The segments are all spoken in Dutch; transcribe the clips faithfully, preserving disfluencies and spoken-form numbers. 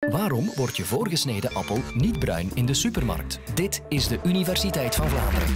Waarom wordt je voorgesneden appel niet bruin in de supermarkt? Dit is de Universiteit van Vlaanderen.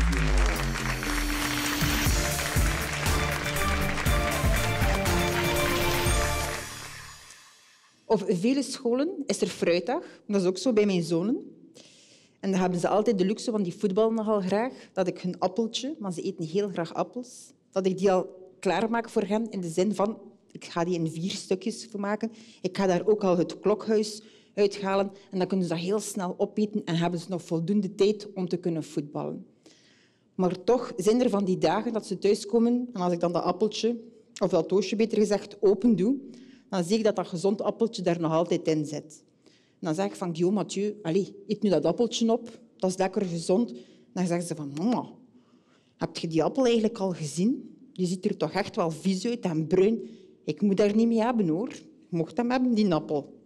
Op vele scholen is er fruitdag. Dat is ook zo bij mijn zonen. En dan hebben ze altijd de luxe, want die voetballen nogal graag, dat ik hun appeltje, maar ze eten heel graag appels, dat ik die al klaarmaak voor hen in de zin van, ik ga die in vier stukjes maken. Ik ga daar ook al het klokhuis uithalen en dan kunnen ze dat heel snel opeten en hebben ze nog voldoende tijd om te kunnen voetballen. Maar toch zijn er van die dagen dat ze thuiskomen en als ik dan dat appeltje, of dat doosje beter gezegd, open doe, dan zie ik dat dat gezond appeltje daar nog altijd in zit. En dan zeg ik van, Guillaume, Mathieu, allez, eet nu dat appeltje op, dat is lekker gezond. Dan zeggen ze van, mama, heb je die appel eigenlijk al gezien? Die ziet er toch echt wel vies uit en bruin. Ik moet daar niet mee hebben, hoor. Ik mocht hem hebben, die appel.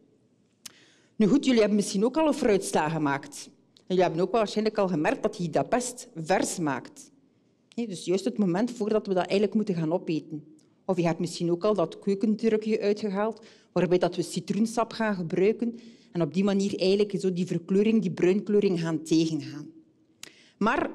Nu goed, jullie hebben misschien ook al een fruitsla gemaakt. Jullie hebben ook waarschijnlijk al gemerkt dat hij dat best vers maakt. Dus juist het moment voordat we dat eigenlijk moeten gaan opeten. Of je hebt misschien ook al dat keukendrukje uitgehaald, waarbij dat we citroensap gaan gebruiken en op die manier eigenlijk zo die verkleuring, die bruinkleuring gaan tegengaan. Maar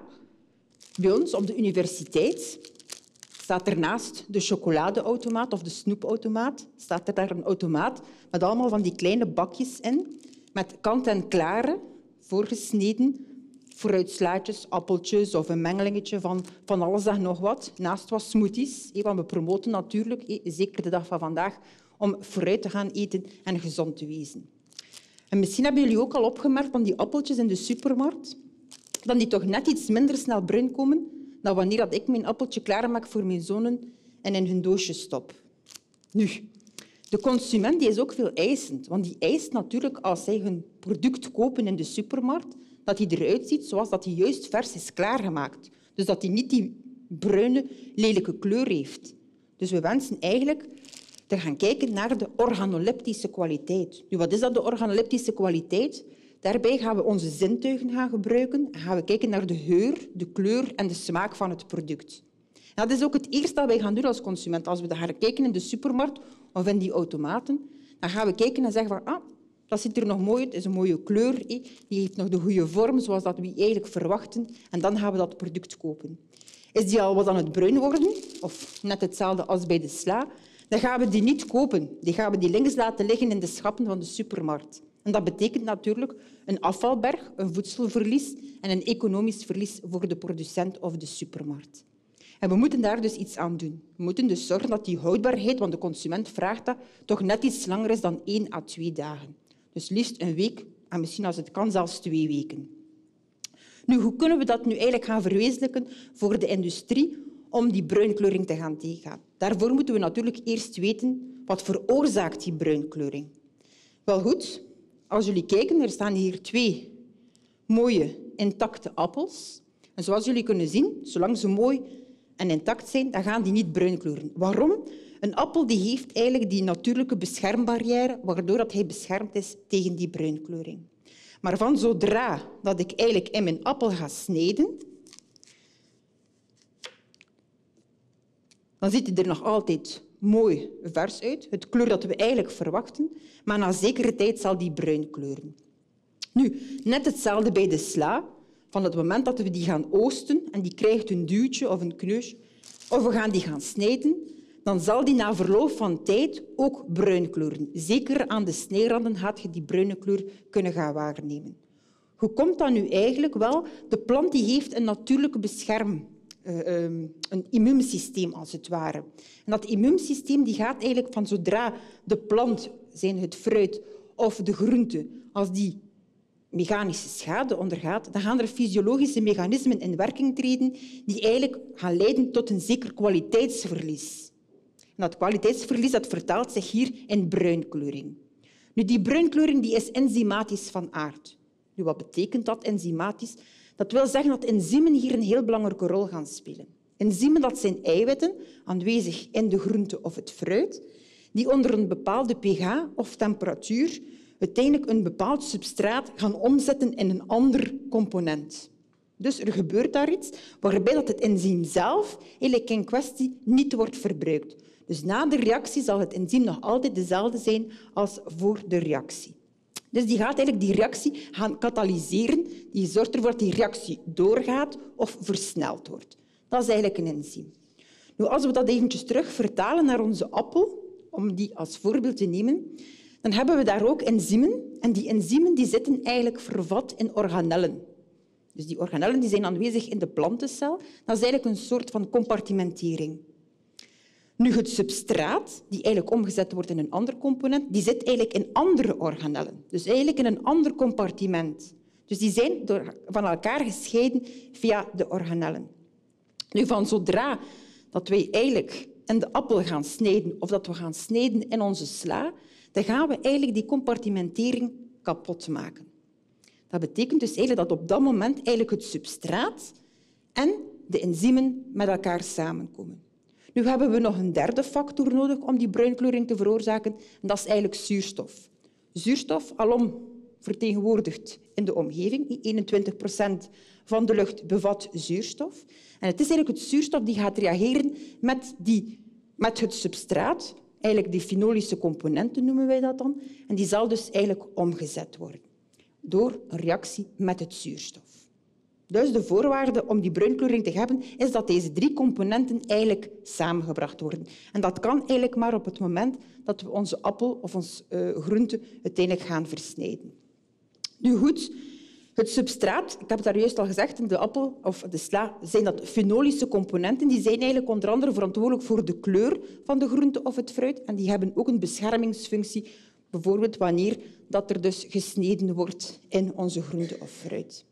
bij ons op de universiteit staat er naast de chocoladeautomaat of de snoepautomaat staat er daar een automaat met allemaal van die kleine bakjes in, met kant-en-klare, voorgesneden fruitslaatjes, appeltjes of een mengelingetje van, van alles en nog wat. Naast wat smoothies, want we promoten natuurlijk, zeker de dag van vandaag, om fruit te gaan eten en gezond te wezen. En misschien hebben jullie ook al opgemerkt van die appeltjes in de supermarkt, dat die toch net iets minder snel bruin komen dan wanneer ik mijn appeltje klaarmaak voor mijn zonen en in hun doosje stop. Nu, de consument die is ook veel eisend, want die eist natuurlijk als zij hun product kopen in de supermarkt, dat hij eruit ziet zoals dat hij juist vers is klaargemaakt. Dus dat hij niet die bruine, lelijke kleur heeft. Dus we wensen eigenlijk te gaan kijken naar de organoleptische kwaliteit. Nu, wat is dat, de organoleptische kwaliteit? Daarbij gaan we onze zintuigen gaan gebruiken en gaan we kijken naar de geur, de kleur en de smaak van het product. En dat is ook het eerste dat wij gaan doen als consument. Als we gaan kijken in de supermarkt of in die automaten, dan gaan we kijken en zeggen van, ah, dat ziet er nog mooi uit, het is een mooie kleur, die heeft nog de goede vorm, zoals dat we eigenlijk verwachten, en dan gaan we dat product kopen. Is die al wat aan het bruin worden, of net hetzelfde als bij de sla, dan gaan we die niet kopen. Die gaan we die links laten liggen in de schappen van de supermarkt. En dat betekent natuurlijk een afvalberg, een voedselverlies en een economisch verlies voor de producent of de supermarkt. En we moeten daar dus iets aan doen. We moeten dus zorgen dat die houdbaarheid, want de consument vraagt dat, toch net iets langer is dan één à twee dagen. Dus liefst een week en misschien als het kan zelfs twee weken. Nu, hoe kunnen we dat nu eigenlijk gaan verwezenlijken voor de industrie om die bruinkleuring te gaan tegengaan? Daarvoor moeten we natuurlijk eerst weten wat veroorzaakt die bruinkleuring. Wel goed, als jullie kijken, er staan hier twee mooie intacte appels. En zoals jullie kunnen zien, zolang ze mooi en intact zijn, dan gaan die niet bruin kleuren. Waarom? Een appel die heeft eigenlijk die natuurlijke beschermbarrière, waardoor hij beschermd is tegen die bruinkleuring. Maar van zodra dat ik eigenlijk in mijn appel ga snijden, dan ziet hij er nog altijd mooi vers uit, het kleur dat we eigenlijk verwachten, maar na zekere tijd zal die bruin kleuren. Nu, net hetzelfde bij de sla. Van het moment dat we die gaan oosten en die krijgt een duwtje of een kneusje, of we gaan die gaan snijden, dan zal die na verloop van tijd ook bruin kleuren. Zeker aan de snijranden gaat je die bruine kleur kunnen gaan waarnemen. Hoe komt dat nu eigenlijk? Wel, de plant die heeft een natuurlijke bescherm, uh, um, een immuunsysteem als het ware. En dat immuunsysteem die gaat eigenlijk van zodra de plant, zijn het fruit of de groente, als die mechanische schade ondergaat, dan gaan er fysiologische mechanismen in werking treden die eigenlijk gaan leiden tot een zeker kwaliteitsverlies. En dat kwaliteitsverlies dat vertaalt zich hier in bruinkleuring. Nu, die bruinkleuring die is enzymatisch van aard. Nu, wat betekent dat, enzymatisch? Dat wil zeggen dat enzymen hier een heel belangrijke rol gaan spelen. Enzymen dat zijn eiwitten, aanwezig in de groente of het fruit, die onder een bepaalde pH of temperatuur uiteindelijk een bepaald substraat gaan omzetten in een ander component. Dus er gebeurt daar iets waarbij dat het enzym zelf eigenlijk in kwestie niet wordt verbruikt. Dus na de reactie zal het enzym nog altijd dezelfde zijn als voor de reactie. Dus die gaat eigenlijk die reactie gaan katalyseren. Die zorgt ervoor dat die reactie doorgaat of versneld wordt. Dat is eigenlijk een enzym. Nu, als we dat eventjes terug vertalen naar onze appel, om die als voorbeeld te nemen, dan hebben we daar ook enzymen. En die enzymen die zitten eigenlijk vervat in organellen. Dus die organellen die zijn aanwezig in de plantencel. Dat is eigenlijk een soort van compartimentering. Nu, het substraat, die eigenlijk omgezet wordt in een ander component, die zit eigenlijk in andere organellen. Dus eigenlijk in een ander compartiment. Dus die zijn door, van elkaar gescheiden via de organellen. Nu, van zodra dat wij eigenlijk in de appel gaan snijden of dat we gaan snijden in onze sla, dan gaan we eigenlijk die compartimentering kapot maken. Dat betekent dus eigenlijk dat op dat moment eigenlijk het substraat en de enzymen met elkaar samenkomen. Nu hebben we nog een derde factor nodig om die bruinkleuring te veroorzaken, en dat is eigenlijk zuurstof. Zuurstof, alom vertegenwoordigd in de omgeving. eenentwintig procent van de lucht bevat zuurstof. En het is eigenlijk het zuurstof die gaat reageren met, die, met het substraat, eigenlijk die fenolische componenten noemen wij dat dan, en die zal dus eigenlijk omgezet worden door een reactie met het zuurstof. Dus de voorwaarde om die bruinkleuring te hebben is dat deze drie componenten eigenlijk samengebracht worden. En dat kan eigenlijk maar op het moment dat we onze appel of onze uh, groente uiteindelijk gaan versnijden. Nu goed, het substraat, ik heb het daar juist al gezegd, in de appel of de sla zijn dat fenolische componenten. Die zijn eigenlijk onder andere verantwoordelijk voor de kleur van de groente of het fruit. En die hebben ook een beschermingsfunctie, bijvoorbeeld wanneer dat er dus gesneden wordt in onze groente of fruit.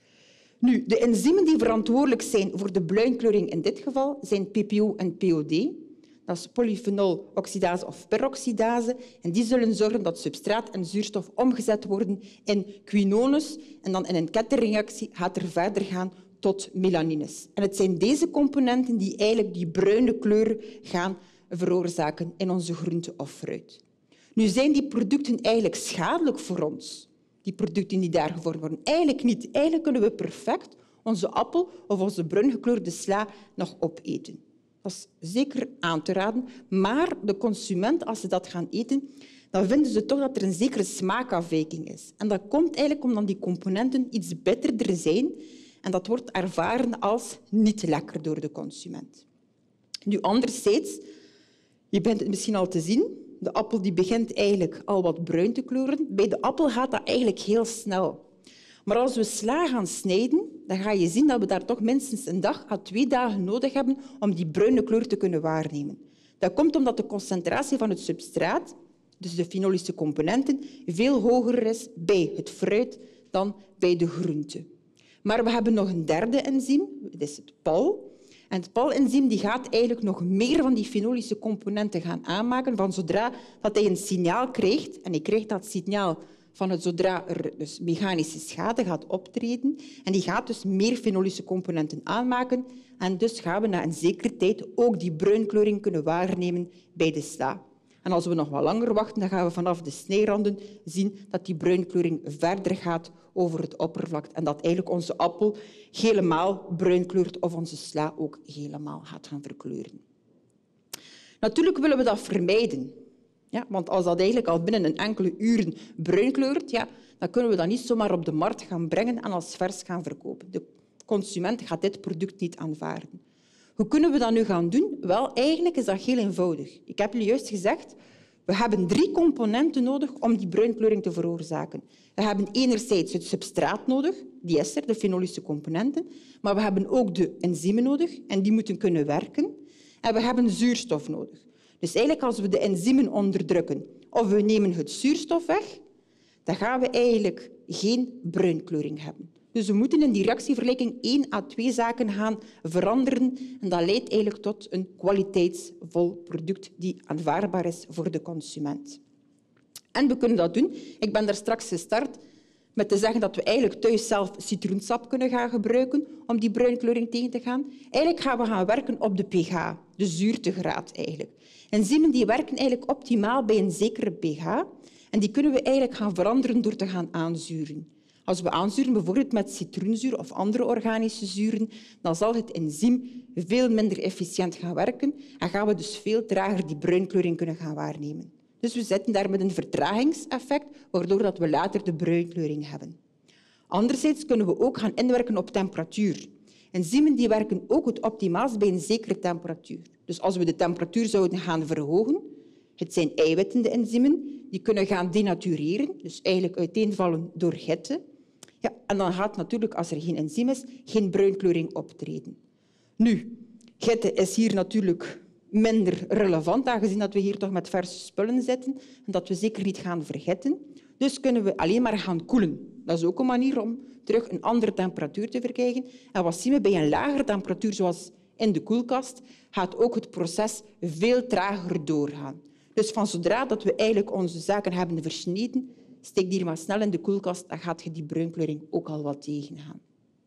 Nu, de enzymen die verantwoordelijk zijn voor de bruinkleuring in dit geval zijn P P O en P O D. Dat is polyfenol-oxidase of peroxidase. En die zullen zorgen dat substraat en zuurstof omgezet worden in quinones. En dan in een kettingreactie gaat er verder gaan tot melanines. En het zijn deze componenten die eigenlijk die bruine kleur gaan veroorzaken in onze groente of fruit. Nu zijn die producten eigenlijk schadelijk voor ons. Die producten die daar gevormd worden. Eigenlijk niet. Eigenlijk kunnen we perfect onze appel of onze bruin gekleurde sla nog opeten. Dat is zeker aan te raden. Maar de consument, als ze dat gaan eten, dan vinden ze toch dat er een zekere smaakafwijking is. En dat komt eigenlijk omdat die componenten iets bitterder zijn. En dat wordt ervaren als niet lekker door de consument. Nu, anderzijds, je bent het misschien al te zien, de appel die begint eigenlijk al wat bruin te kleuren. Bij de appel gaat dat eigenlijk heel snel. Maar als we sla gaan snijden, dan ga je zien dat we daar toch minstens een dag à twee dagen nodig hebben om die bruine kleur te kunnen waarnemen. Dat komt omdat de concentratie van het substraat, dus de fenolische componenten, veel hoger is bij het fruit dan bij de groente. Maar we hebben nog een derde enzym, dat is het P A L. En het P A L-enzym gaat eigenlijk nog meer van die fenolische componenten gaan aanmaken. Van zodra dat hij een signaal krijgt, en hij krijgt dat signaal van het zodra er dus mechanische schade gaat optreden, en die gaat dus meer fenolische componenten aanmaken. En dus gaan we na een zekere tijd ook die bruinkleuring kunnen waarnemen bij de sla. En als we nog wat langer wachten, dan gaan we vanaf de snijranden zien dat die bruinkleuring verder gaat over het oppervlak en dat eigenlijk onze appel helemaal bruin kleurt of onze sla ook helemaal gaat gaan verkleuren. Natuurlijk willen we dat vermijden. Ja, want als dat eigenlijk al binnen een enkele uren bruin kleurt, ja, dan kunnen we dat niet zomaar op de markt gaan brengen en als vers gaan verkopen. De consument gaat dit product niet aanvaarden. Hoe kunnen we dat nu gaan doen? Wel, eigenlijk is dat heel eenvoudig. Ik heb jullie juist gezegd, we hebben drie componenten nodig om die bruinkleuring te veroorzaken. We hebben enerzijds het substraat nodig, die is er, de fenolische componenten, maar we hebben ook de enzymen nodig en die moeten kunnen werken. En we hebben zuurstof nodig. Dus eigenlijk als we de enzymen onderdrukken of we nemen het zuurstof weg, dan gaan we eigenlijk geen bruinkleuring hebben. Dus we moeten in die reactievergelijking één à twee zaken gaan veranderen. En dat leidt eigenlijk tot een kwaliteitsvol product die aanvaardbaar is voor de consument. En we kunnen dat doen. Ik ben daar straks gestart met te zeggen dat we eigenlijk thuis zelf citroensap kunnen gaan gebruiken om die bruinkleuring tegen te gaan. Eigenlijk gaan we gaan werken op de pH, de zuurtegraad eigenlijk. Enzymen die werken eigenlijk optimaal bij een zekere pH. En die kunnen we eigenlijk gaan veranderen door te gaan aanzuren. Als we aanzuren, bijvoorbeeld met citroenzuur of andere organische zuren, dan zal het enzym veel minder efficiënt gaan werken en gaan we dus veel trager die bruinkleuring kunnen gaan waarnemen. Dus we zitten daar met een vertragingseffect, waardoor dat we later de bruinkleuring hebben. Anderzijds kunnen we ook gaan inwerken op temperatuur. Enzymen die werken ook het optimaalst bij een zekere temperatuur. Dus als we de temperatuur zouden gaan verhogen, het zijn eiwitten, de enzymen, die kunnen gaan denatureren, dus eigenlijk uiteenvallen door hitte. Ja, en dan gaat natuurlijk, als er geen enzym is, geen bruinkleuring optreden. Nu, hitte is hier natuurlijk minder relevant, aangezien dat we hier toch met verse spullen zitten en dat we zeker niet gaan verhitten. Dus kunnen we alleen maar gaan koelen. Dat is ook een manier om terug een andere temperatuur te verkrijgen. En wat zien we bij een lagere temperatuur, zoals in de koelkast, gaat ook het proces veel trager doorgaan. Dus van zodra dat we eigenlijk onze zaken hebben versneden, steek die maar snel in de koelkast, dan gaat je die bruinkleuring ook al wat tegengaan.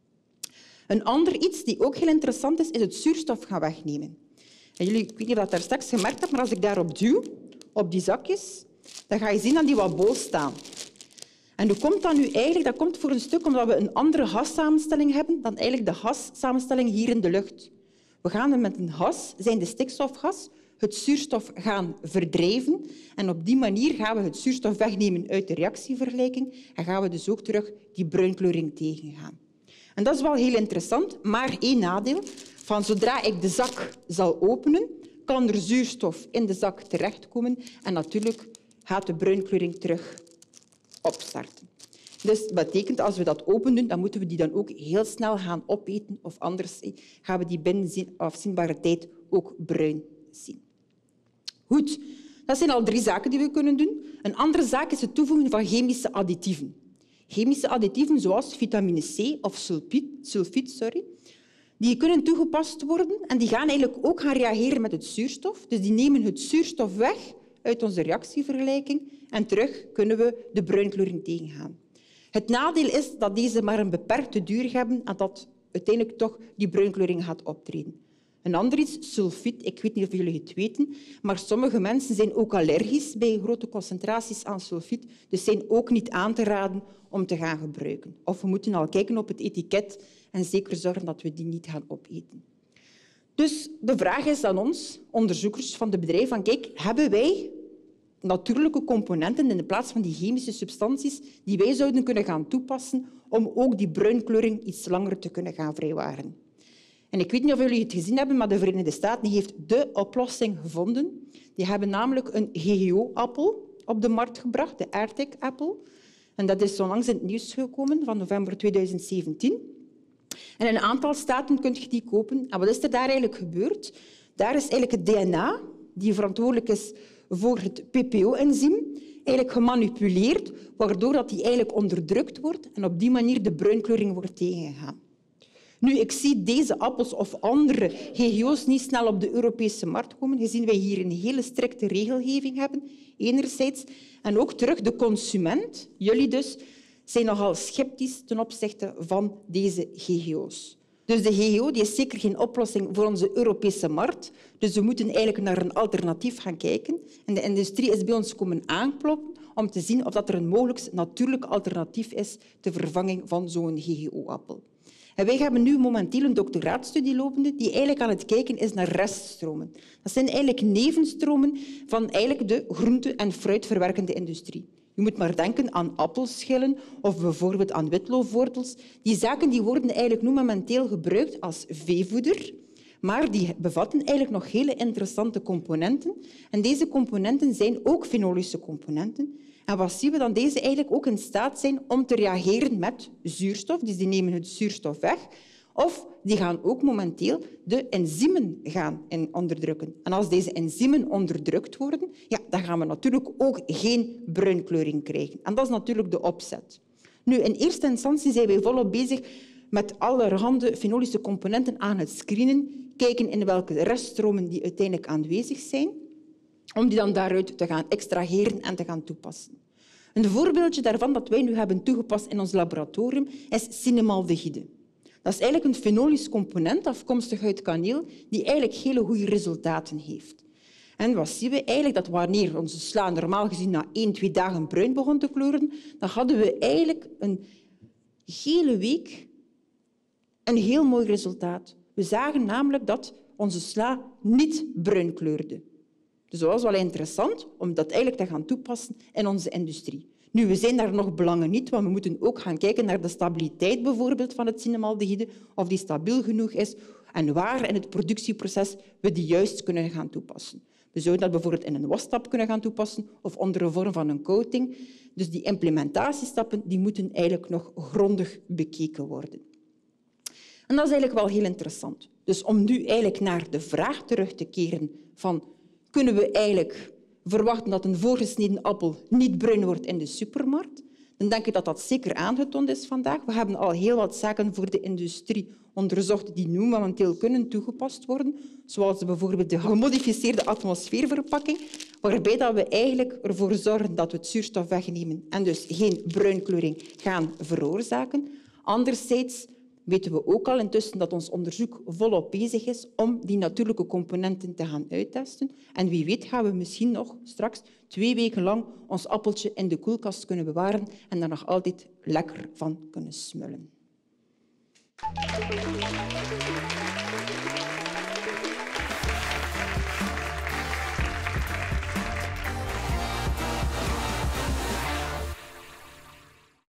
Een ander iets die ook heel interessant is, is het zuurstof gaan wegnemen. En jullie, ik weet niet of je dat daar straks gemerkt hebt, maar als ik daarop duw, op die zakjes, dan ga je zien dat die wat bol staan. En hoe komt dat nu eigenlijk? Dat komt voor een stuk omdat we een andere gassamenstelling hebben dan eigenlijk de gassamenstelling hier in de lucht. We gaan met een gas, zijn de stikstofgas, het zuurstof gaan verdrijven en op die manier gaan we het zuurstof wegnemen uit de reactievergelijking en gaan we dus ook terug die bruinkleuring tegengaan. En dat is wel heel interessant, maar één nadeel. Van zodra ik de zak zal openen, kan er zuurstof in de zak terechtkomen en natuurlijk gaat de bruinkleuring terug opstarten. Dus dat betekent, als we dat open doen, dan moeten we die dan ook heel snel gaan opeten of anders gaan we die binnen afzienbare tijd ook bruin zien. Goed, dat zijn al drie zaken die we kunnen doen. Een andere zaak is het toevoegen van chemische additieven. Chemische additieven zoals vitamine C of sulfiet, sulfiet sorry, die kunnen toegepast worden en die gaan eigenlijk ook gaan reageren met het zuurstof. Dus die nemen het zuurstof weg uit onze reactievergelijking en terug kunnen we de bruinkleuring tegengaan. Het nadeel is dat deze maar een beperkte duur hebben en dat uiteindelijk toch die bruinkleuring gaat optreden. Een ander iets, sulfiet, ik weet niet of jullie het weten, maar sommige mensen zijn ook allergisch bij grote concentraties aan sulfiet, dus zijn ook niet aan te raden om te gaan gebruiken. Of we moeten al kijken op het etiket en zeker zorgen dat we die niet gaan opeten. Dus de vraag is aan ons, onderzoekers van de bedrijf, van kijk, hebben wij natuurlijke componenten in de plaats van die chemische substanties die wij zouden kunnen gaan toepassen om ook die bruinkleuring iets langer te kunnen gaan vrijwaren? En ik weet niet of jullie het gezien hebben, maar de Verenigde Staten heeft de oplossing gevonden. Die hebben namelijk een G G O-appel op de markt gebracht, de AirTag-appel. En dat is onlangs in het nieuws gekomen, van november tweeduizend zeventien. En in een aantal staten kun je die kopen. En wat is er daar eigenlijk gebeurd? Daar is eigenlijk het D N A, die verantwoordelijk is voor het P P O-enzym, eigenlijk gemanipuleerd, waardoor dat die eigenlijk onderdrukt wordt en op die manier de bruinkleuring wordt tegengegaan. Nu, ik zie deze appels of andere G G O's niet snel op de Europese markt komen, gezien wij hier een hele strikte regelgeving hebben, enerzijds. En ook terug de consument, jullie dus, zijn nogal sceptisch ten opzichte van deze G G O's. Dus de G G O die is zeker geen oplossing voor onze Europese markt. Dus we moeten eigenlijk naar een alternatief gaan kijken. En de industrie is bij ons komen aankloppen om te zien of er een mogelijk natuurlijk alternatief is ter vervanging van zo'n G G O-appel. En wij hebben nu momenteel een doctoraatstudie lopende die eigenlijk aan het kijken is naar reststromen. Dat zijn eigenlijk nevenstromen van eigenlijk de groente- en fruitverwerkende industrie. Je moet maar denken aan appelschillen of bijvoorbeeld aan witloofwortels. Die zaken die worden eigenlijk nu momenteel gebruikt als veevoeder, maar die bevatten eigenlijk nog hele interessante componenten. En deze componenten zijn ook fenolische componenten. En wat zien we dan? Deze eigenlijk ook in staat zijn om te reageren met zuurstof. Dus die nemen het zuurstof weg. Of die gaan ook momenteel de enzymen gaan onderdrukken. En als deze enzymen onderdrukt worden, ja, dan gaan we natuurlijk ook geen bruinkleuring krijgen. En dat is natuurlijk de opzet. Nu, in eerste instantie zijn wij volop bezig met allerhande fenolische componenten aan het screenen, kijken in welke reststromen die uiteindelijk aanwezig zijn, om die dan daaruit te gaan extraheren en te gaan toepassen. Een voorbeeldje daarvan dat wij nu hebben toegepast in ons laboratorium is cinemaldehyde. Dat is eigenlijk een fenolisch component afkomstig uit kaneel die eigenlijk hele goede resultaten heeft. En wat zien we eigenlijk? Dat wanneer onze sla normaal gezien na één, twee dagen bruin begon te kleuren, dan hadden we eigenlijk een hele week een heel mooi resultaat. We zagen namelijk dat onze sla niet bruin kleurde. Dus dat was wel interessant om dat eigenlijk te gaan toepassen in onze industrie. Nu, we zijn daar nog belangen niet, want we moeten ook gaan kijken naar de stabiliteit bijvoorbeeld van het cinemaldehyde, of die stabiel genoeg is en waar in het productieproces we die juist kunnen gaan toepassen. We zouden dat bijvoorbeeld in een wasstap kunnen gaan toepassen of onder een vorm van een coating. Dus die implementatiestappen die moeten eigenlijk nog grondig bekeken worden. En dat is eigenlijk wel heel interessant. Dus om nu eigenlijk naar de vraag terug te keren van kunnen we eigenlijk verwachten dat een voorgesneden appel niet bruin wordt in de supermarkt, dan denk ik dat dat zeker aangetoond is vandaag. We hebben al heel wat zaken voor de industrie onderzocht die nu momenteel kunnen toegepast worden, zoals bijvoorbeeld de gemodificeerde atmosfeerverpakking, waarbij we eigenlijk ervoor zorgen dat we het zuurstof wegnemen en dus geen bruinkleuring gaan veroorzaken. Anderzijds weten we ook al intussen dat ons onderzoek volop bezig is om die natuurlijke componenten te gaan uittesten. En wie weet gaan we misschien nog straks twee weken lang ons appeltje in de koelkast kunnen bewaren en daar nog altijd lekker van kunnen smullen.